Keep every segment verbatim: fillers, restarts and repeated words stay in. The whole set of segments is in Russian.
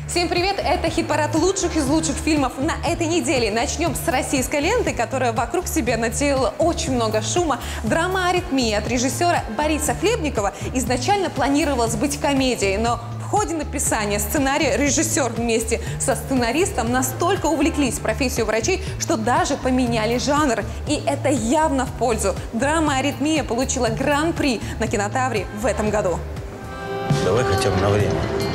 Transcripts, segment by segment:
Всем привет! Это хит-парад лучших из лучших фильмов на этой неделе. Начнем с российской ленты, которая вокруг себя натеяла очень много шума. Драма «Аритмия» от режиссера Бориса Хлебникова изначально планировалась быть комедией, но в ходе написания сценария режиссер вместе со сценаристом настолько увлеклись профессией врачей, что даже поменяли жанр. И это явно в пользу. Драма «Аритмия» получила гран-при на Кинотавре в этом году. Давай хотя бы на время.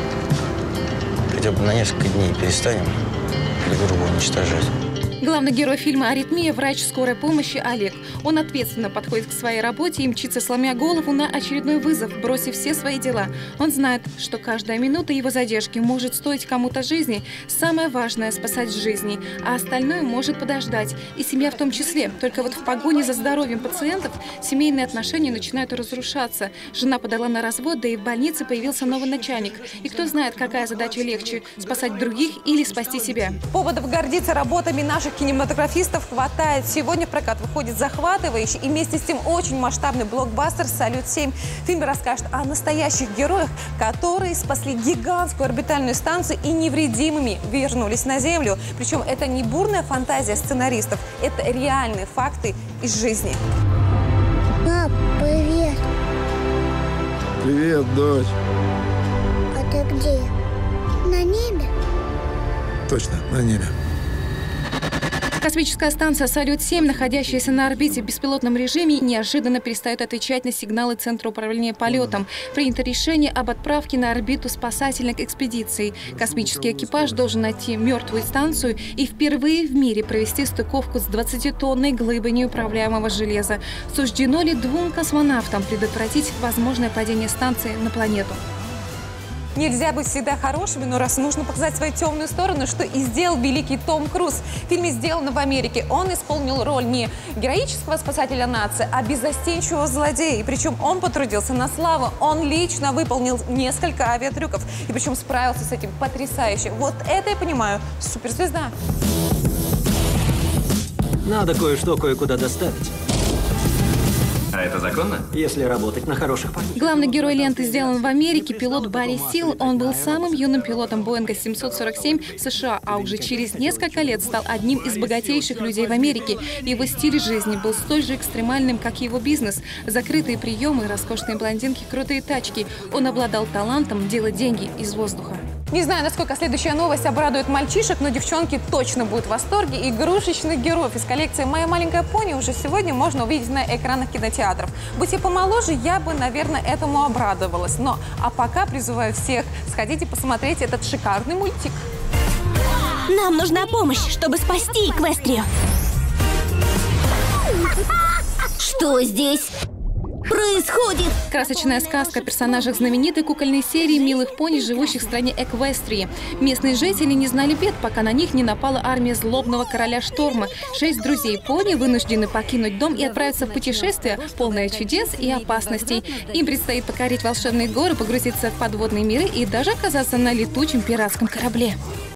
Хотя бы на несколько дней перестанем друг друга уничтожать. Главный герой фильма «Аритмия» – врач скорой помощи Олег. Он ответственно подходит к своей работе и мчится, сломя голову на очередной вызов, бросив все свои дела. Он знает, что каждая минута его задержки может стоить кому-то жизни. Самое важное – спасать жизни, а остальное может подождать. И семья в том числе. Только вот в погоне за здоровьем пациентов семейные отношения начинают разрушаться. Жена подала на развод, да и в больнице появился новый начальник. И кто знает, какая задача легче – спасать других или спасти себя. Поводов гордиться работами наших кинематографистов хватает. Сегодня в прокат выходит захватывающий и вместе с тем очень масштабный блокбастер «Салют-семь». Фильм расскажет о настоящих героях, которые спасли гигантскую орбитальную станцию и невредимыми вернулись на Землю. Причем это не бурная фантазия сценаристов, это реальные факты из жизни. Пап, привет. Привет, дочь. А ты где? На небе? Точно, на небе. Космическая станция «Салют-семь», находящаяся на орбите в беспилотном режиме, неожиданно перестает отвечать на сигналы Центра управления полетом. Принято решение об отправке на орбиту спасательной экспедиции. Космический экипаж должен найти мертвую станцию и впервые в мире провести стыковку с двадцатитонной глыбой неуправляемого железа. Суждено ли двум космонавтам предотвратить возможное падение станции на планету? Нельзя быть всегда хорошими, но раз нужно показать свою темную сторону, что и сделал великий Том Круз. В фильме «Сделано в Америке» он исполнил роль не героического спасателя нации, а беззастенчивого злодея. И причем он потрудился на славу. Он лично выполнил несколько авиатрюков. И причем справился с этим потрясающе. Вот это я понимаю. Суперзвезда. Надо кое-что кое-куда доставить. А это законно? Если работать на хороших парней. Главный герой ленты «Сделан в Америке» — пилот Барри Сил. Он был самым юным пилотом Боинга семьсот сорок семь в США, а уже через несколько лет стал одним из богатейших людей в Америке. Его стиль жизни был столь же экстремальным, как и его бизнес. Закрытые приемы, роскошные блондинки, крутые тачки. Он обладал талантом делать деньги из воздуха. Не знаю, насколько следующая новость обрадует мальчишек, но девчонки точно будут в восторге. Игрушечных героев из коллекции «Моя маленькая пони» уже сегодня можно увидеть на экранах кинотеатров. Будь я помоложе, я бы, наверное, этому обрадовалась. Но а пока призываю всех сходить и посмотреть этот шикарный мультик. Нам нужна помощь, чтобы спасти Эквестрию. Что здесь происходит? Красочная сказка о персонажах знаменитой кукольной серии милых пони, живущих в стране Эквестрии. Местные жители не знали бед, пока на них не напала армия злобного короля Шторма. Шесть друзей пони вынуждены покинуть дом и отправиться в путешествие, полное чудес и опасностей. Им предстоит покорить волшебные горы, погрузиться в подводные миры и даже оказаться на летучем пиратском корабле.